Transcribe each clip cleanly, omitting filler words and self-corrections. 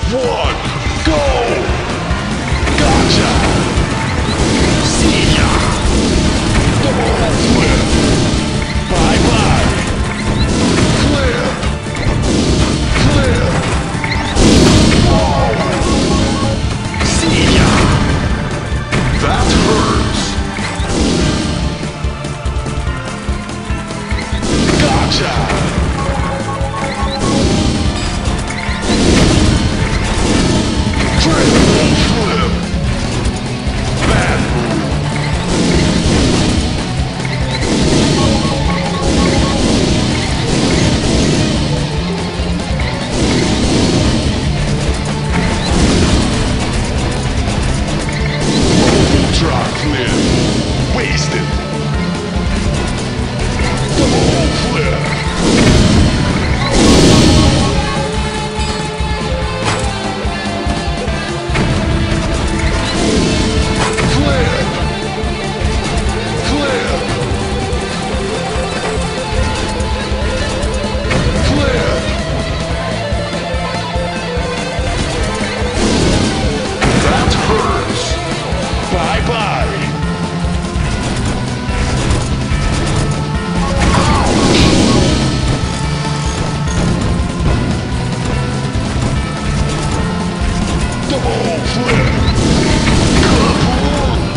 one, go! Gotcha! See ya! Double flip! Bye-bye! Clear! Clear! Oh! See ya! That hurts! Gotcha! Wasted. Double flip. Flip. Flip. Flip. That hurts. Bye-bye. Double flip! Kaboom!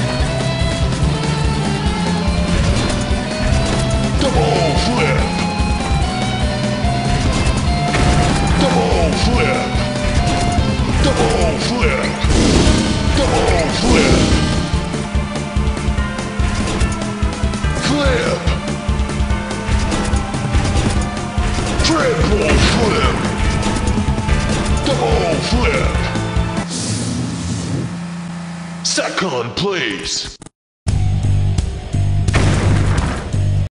Double flip! Double flip! Double flip! Double flip! Flip! Triple flip! Double flip! Second place.